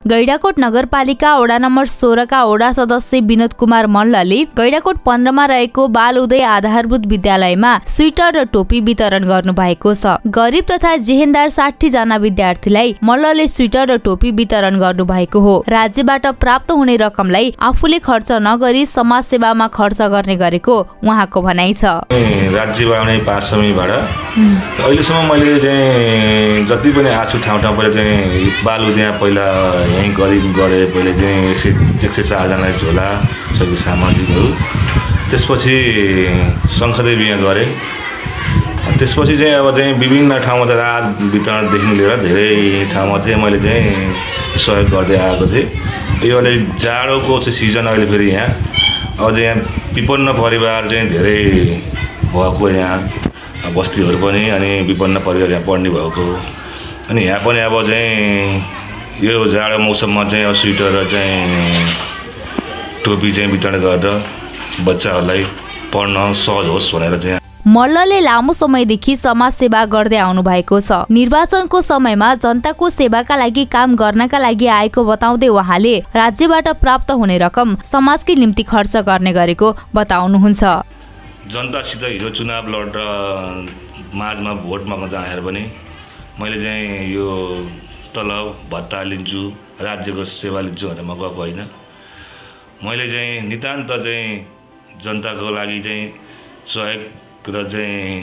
गैंडाकोट नगरपालिका वडा नम्बर 16 का वडा सदस्य विनोद कुमार मल्लले गैंडाकोट 15 मा रहेको बाल उदय आधारभूत विद्यालयमा स्वेटर र टोपी वितरण गर्नु भएको छ। गरिब तथा जेहेन्दार 60 जना विद्यार्थीलाई मल्लले स्वेटर र टोपी वितरण गर्नु भएको हो। राज्यबाट प्राप्त हुने रकमलाई आफूले खर्च नगरी समाज सेवामा खर्च गर्ने गरेको उहाँको भनाइ छ। राज्यबाट नै पास समयबाट अहिलेसम्म मैले चाहिँ जति पनि आछु ठाउँ ठाउँबाट चाहिँ बाल उदय पहिला यही गरे पहिले चाहिँ 104 जना झोला सबै सामग्रीहरू, त्यसपछि शङ्खदेव यहाँ गरे। त्यसपछि चाहिँ अब चाहिँ विभिन्न ठाउँमा त रात वितरणदेखि लिएर धेरै ठाउँमा चाहिँ मैले चाहिँ सहयोग गर्दै आएको थिएँ। यो अहिले जाडोको चाहिँ सिजन अहिले फेरि यहाँ अब चाहिँ यहाँ विपन्न परिवार चाहिँ धेरै भएको, यहाँ बस्तीहरू पनि अनि विपन्न परिवार यहाँ पढ्ने भएको, अनि यहाँ पनि अब चाहिँ यो जाडो मौसममा चाहिँ स्वेटर र चाहिँ टोपी चाहिँ वितरण गरेर बच्चाहरूलाई पढ्न सहज होस् भनेर चाहिँ मल्लले लामो समयदेखि समाज सेवा गर्दै आउनु भएको छ। निर्वाचनको समयमा जनताको सेवाका लागि काम गर्नका लागि आएको बताउँदै उहाँले राज्यबाट प्राप्त हुने रकम समाजकै निम्ति खर्च गर्ने गरेको बताउनुहुन्छ। जनतासित हिजो चुनाव लडेर माझमा भोट माग्न जाँदाखेरि पनि मैले चाहिँ यो तलब भत्ता लिन्छु, राज्यको सेवा लिन्छु भनेर म गएको होइन। मैले चाहिँ नितान्त चाहिँ जनताको लागि चाहिँ सहयोग र चाहिँ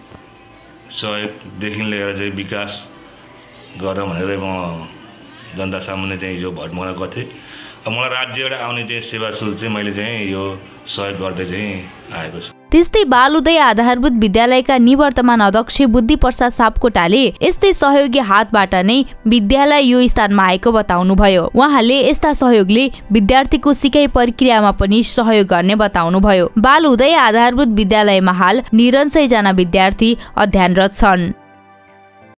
सहयोगदेखि लिएर चाहिँ विकास गर भनेर म जनता सामुन्ने चाहिँ यो भोट माग्न गएको थिएँ। अब मलाई राज्यबाट आउने चाहिँ सेवा सुरु चाहिँ मैले चाहिँ यो सहयोग गर्दै चाहिँ आएको छु। त्यस्तै बाल उदय आधारभूत विद्यालयका निवर्तमान अध्यक्ष बुद्धि प्रसाद सापकोटाले यस्तै सहयोगी हातबाट नै विद्यालय यो स्थानमा आएको बताउनुभयो। उहाँले यस्ता सहयोगले विद्यार्थीको सिकाइ प्रक्रियामा पनि सहयोग गर्ने बताउनुभयो। बाल उदय आधारभूत विद्यालयमा हाल 99 जना विद्यार्थी अध्ययनरत छन्।